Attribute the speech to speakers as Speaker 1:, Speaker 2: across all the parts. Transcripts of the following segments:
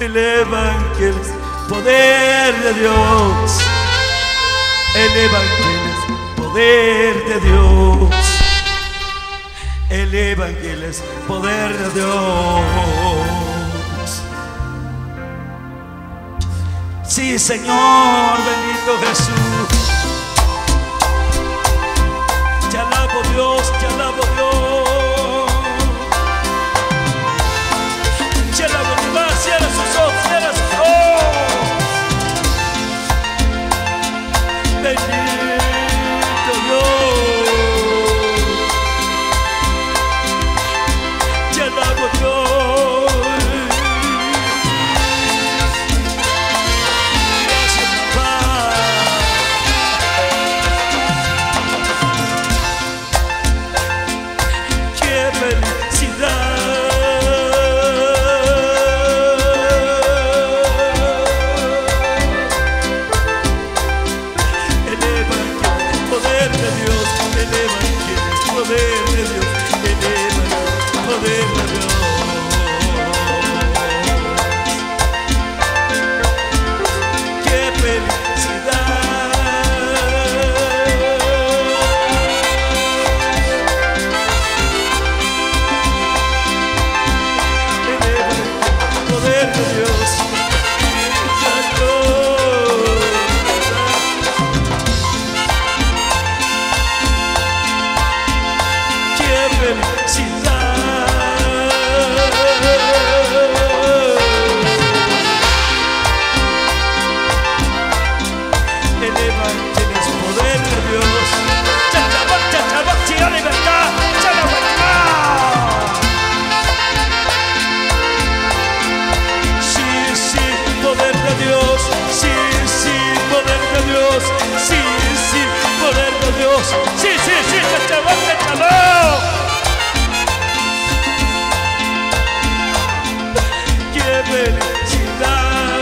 Speaker 1: El Evangelio es poder de Dios. El Evangelio es poder de Dios. El Evangelio es poder de Dios. Sí, Señor, bendito Jesús. Te alabo, Dios, te alabo, Dios. Te alabo, Dios. Cierra sus ojos, cierra sus ojos. Bendito Dios. Te alabo, Dios. Gracias, papá. Qué felicidad. El Evangelio es poder de Dios. El Evangelio es poder de Dios. El Evangelio es poder de Dios. Qué felicidad. El Evangelio es poder de Dios. Santo. Qué felicidad. El Evangelio es poder de Dios. Chachabak, chía libertad, chalahuacá. Sí, sí, poder de Dios. Sí, sí, poder de Dios. Sí, sí, poder de Dios. Sí, sí, sí, chachabak, chachabak. Qué felicidad.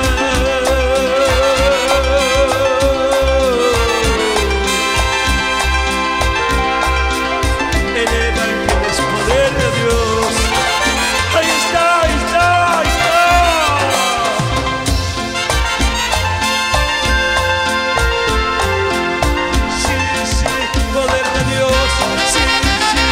Speaker 1: El Evangelio es poder de Dios. Ahí está, ahí está, ahí está. Sí, sí, poder de Dios. Sí, sí,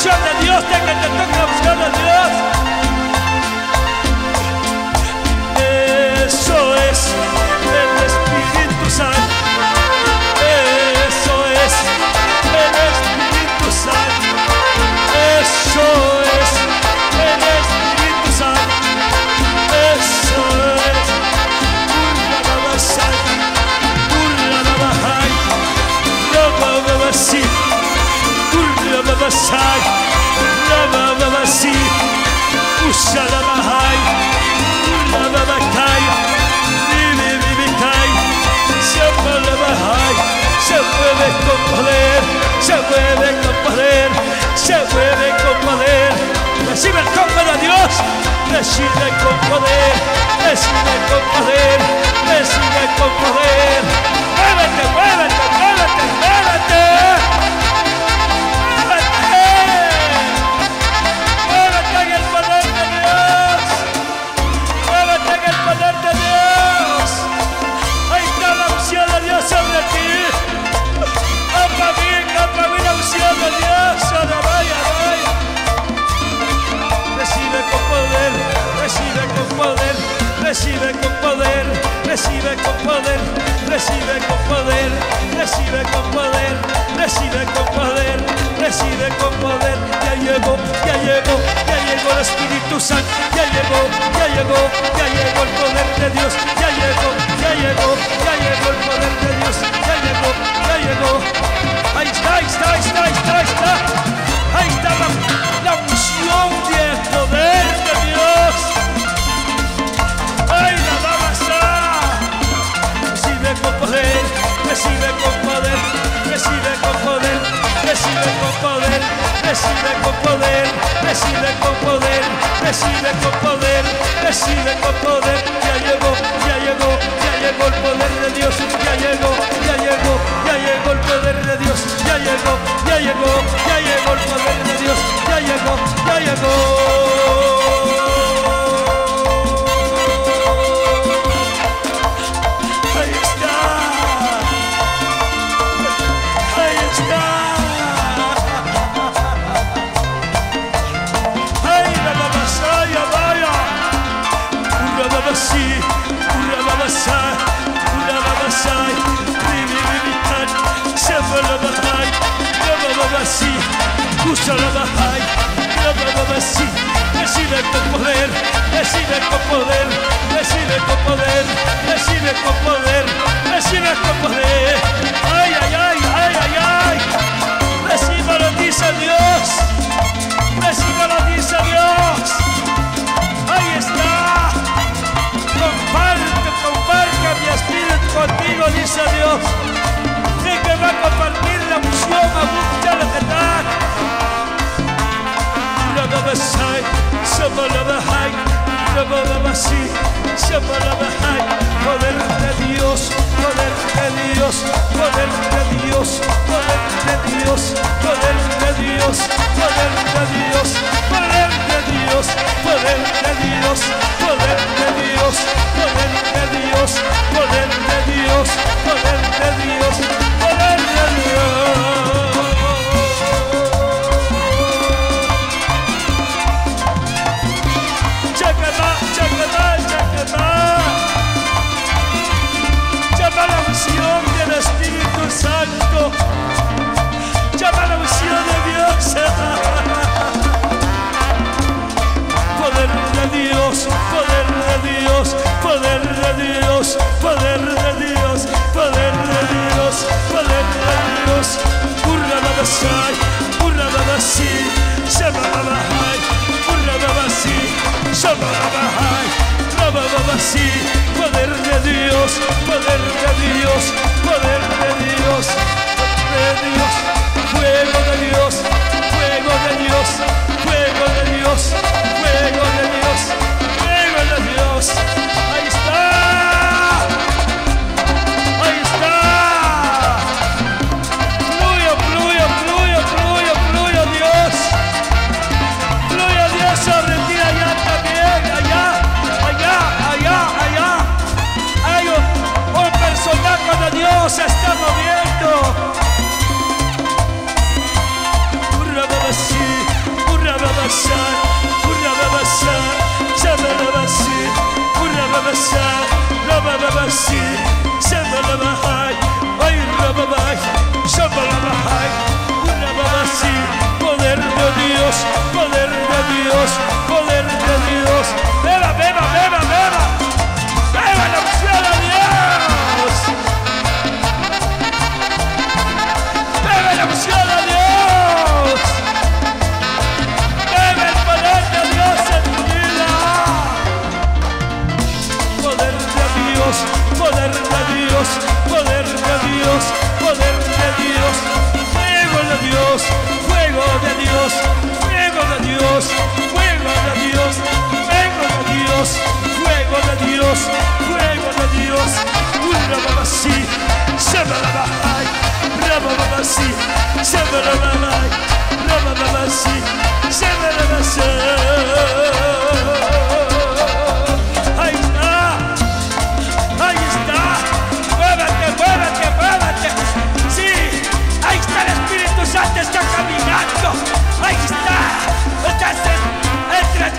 Speaker 1: unción de Dios, que te toque la unción de Dios. Eso es el Espíritu Santo. Eso es el Espíritu Santo. Eso es el Espíritu Santo. Eso es. Se mueve con poder, se mueve con poder, se mueve con poder. Recibe el toque de Dios, recibe con poder, recibe con poder, recibe con poder. Muévete, muévete, muévete, muévete. Muévete en el poder de Dios. Muévete en el poder de Dios. Ahí está la unción de Dios sobre ti. Para mí la unción de Dios. Vaya, vaya. Recibe con poder, recibe con poder, recibe con poder, recibe con poder, recibe con poder, recibe con poder, recibe con poder, recibe con poder. Ya llegó, ya llegó, ya llegó el Espíritu Santo. Ya llegó, ya llegó, ya llegó el poder de Dios. Ya llegó, ya llegó, ya llegó el poder de Dios. Ya llegó, ya llegó. Ahí está, ahí está, ahí está, ahí está, ahí está. Ahí está la unción del poder de Dios. Ay, la babasa. Recibe con poder, recibe con poder, recibe con poder, recibe con poder, recibe con poder, recibe con poder, recibe con poder, recibe con poder. Ya llegó, ya llegó, ya llegó el poder de Dios. Ya llegó, ya llegó, ya llegó el poder de Dios. Ya llegó, ya llegó, ya llegó el poder de Dios. Ya llegó, ya llegó. Recibe con poder, recibe con poder, recibe con poder, recibe con poder, recibe con poder. Ay, ay, ay, ay, ay, ay. Recíbalo, dice Dios. Recíbalo, dice Dios. Ahí está. Comparte mi espíritu contigo, dice Dios. Sé que va a compartir la unción a buscar la verdad. Poder de Dios, poder de Dios, poder de Dios, poder de Dios, poder de Dios, poder de Dios, poder de Dios, poder de Dios, poder de Dios, poder de Dios, poder de Dios, poder de Dios, poder de Dios. Llama la unción del Espíritu Santo. Llama la unción de Dios. Poder de Dios, poder de Dios, poder de Dios, poder de Dios, poder de Dios, poder de Dios. Urra la basai, urra la basi, llama la bahai, urra la basi, llama la bahai. Poder de Dios, poder de Dios, poder de Dios, poder de Dios, fuego de Dios, fuego de Dios, fuego de Dios, fuego de Dios, fuego de Dios. Ahí está, ahí está. Fluye, fluye, fluye, fluye, fluye Dios, fluye Dios sobre ti allá también, allá. Hay un personaje de Dios se está moviendo. Poder de Dios, poder de Dios, poder de Dios. Beba, beba, beba, beba. Beba la unción de Dios. Bebe la unción de Dios. Bebe el poder de Dios en tu vida. Poder de Dios, poder de Dios, poder de Dios, poder de Dios. Fuego de Dios, fuego de Dios, fuego de Dios, fuego de Dios, fuego de Dios, fuego de Dios, fuego de Dios. Una babasí, se me la bajai, rama babasí, se me la bajai, rama babasí, se me la bajai. Ahí está, ahí está, muévete, muévete, muévete. Sí, ahí está el Espíritu Santo, está caminando. Ahí está, entre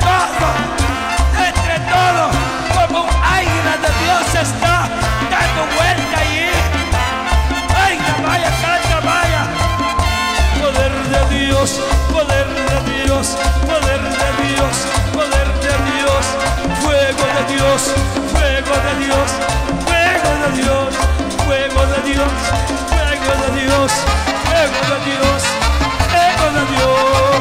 Speaker 1: todo, como un aire de Dios está dando vuelta allí. Ay, vaya, canta, vaya. Poder de Dios, poder de Dios, poder de Dios, poder de Dios, fuego de Dios, fuego de Dios, fuego de Dios, fuego de Dios, fuego de Dios, fuego de Dios, fuego de Dios.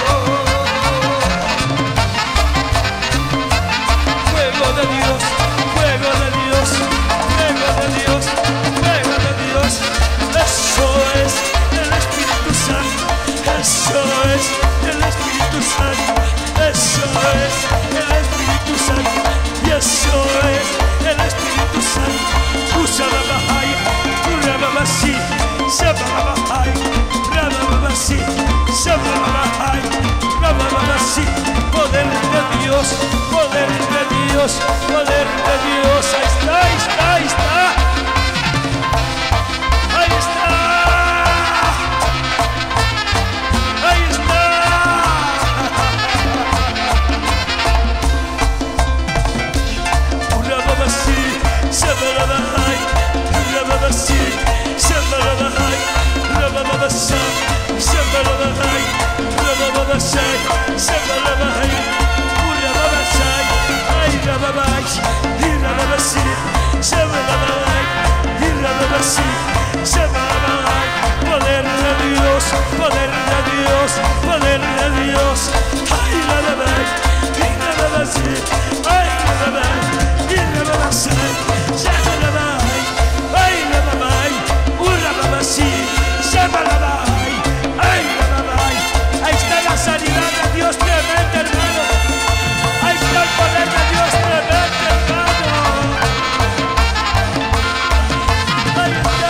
Speaker 1: Fuego de Dios, fuego de Dios, fuego de Dios, fuego de Dios. Eso es el Espíritu Santo, eso es el Espíritu Santo, eso es el Espíritu Santo, y eso es el Espíritu Santo. Usa la bahaya, rababasí, sababahai, rababasí, sababahai, rababasí. Poder de Dios, poder de Dios, poder de Dios. Ahí está, ahí está, ahí está. Ahí está. Ahí está. Rababasí, sababahai, rababasí, sababahai, rababasí, sababahai, rababasí, sababahai. Poder de Dios, poder de Dios, poder de Dios. Ay, la ay, ahí está la sanidad de Dios tremenda, hermano. Ahí está el poder de Dios tremendo, hermano. Ahí está.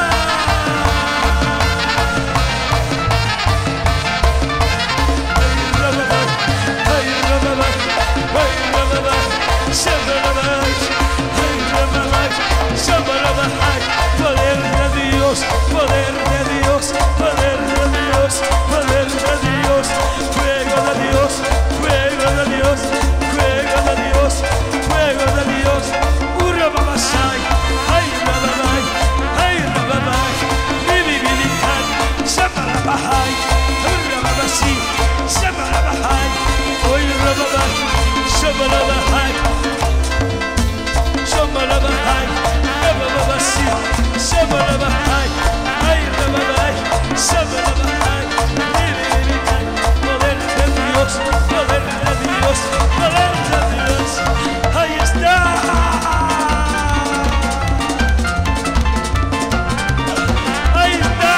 Speaker 1: Poder de Dios, poder de Dios, poder de Dios, poder de Dios, fuego de Dios, fuego de Dios, fuego de Dios, fuego de Dios. Urababasai, ay rababay, ay rababay, bibibilikan, samarabahai, urababasi, samarabahai, oy rababay, samarabahai, samarabahai, rababasi, samarabahai, ay rababay, samarabahai, bibibilikan. Poder de Dios, poder de Dios, poder de Dios. Ahí está. Ahí está.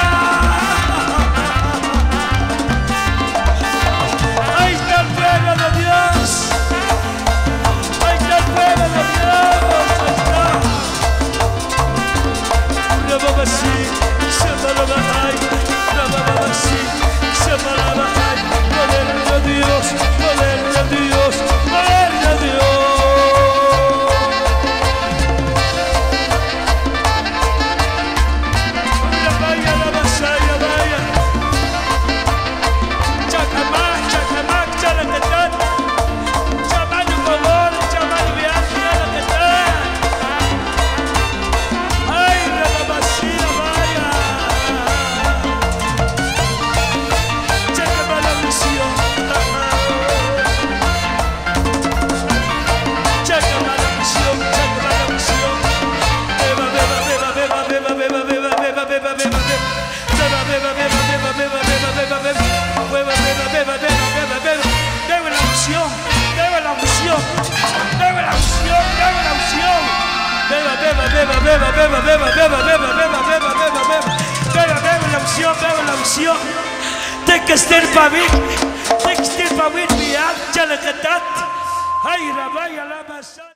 Speaker 1: Ahí está el fuego de Dios. Ahí está el fuego de Dios. Ahí está. Rababasí, samarabahai, rababasí, samarabahai. Poder de Dios, poder Beba, beba, beba, beba, beba, beba, beba, beba, beba, beba, beba, beba. Beba, beba la unción, beba la unción. Tem que estar para mí. Tem que estar para mí, mi alma, la catat. Ay, rabaya, la masa.